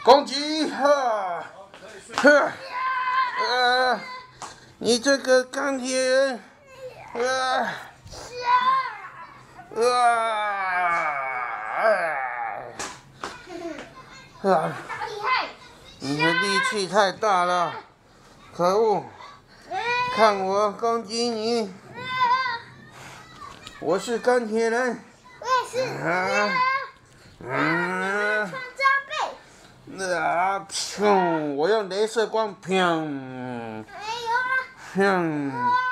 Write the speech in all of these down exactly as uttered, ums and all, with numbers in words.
攻击！哈，呵，呃，你这个钢铁人，啊，啊，啊，你的力气太大了，可恶！看我攻击你！我是钢铁人。 我也是。啊。嗯。穿装备。 啊！砰！我用镭射光，砰！ 哎呦！ 砰！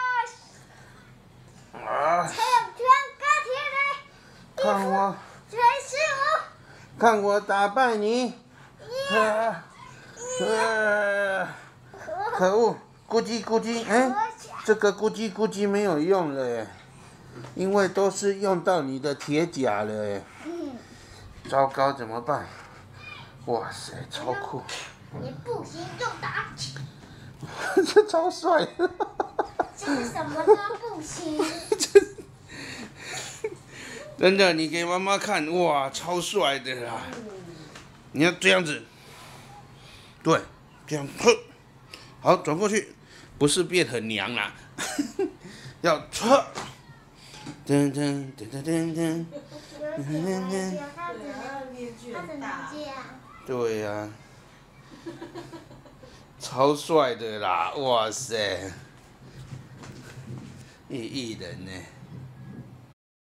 啊！才有穿钢铁人。 看我！ 全是我。 看我打败你！啊！啊！可恶！咕叽咕叽，哎，这个咕叽咕叽没有用了耶，因为都是用到你的铁甲了耶。 嗯。 糟糕，怎么办？哇塞，超酷！ 你不行就打。 这超帅！ 这是什么都不行。 真的，你给妈妈看，哇，超帅的啦！你要这样子，对，这样，呵，好，转过去，不是变很娘啦，要撤，噔噔噔噔噔噔， 他只能这样。 对呀、啊，超帅的啦，哇塞，一亿人呢。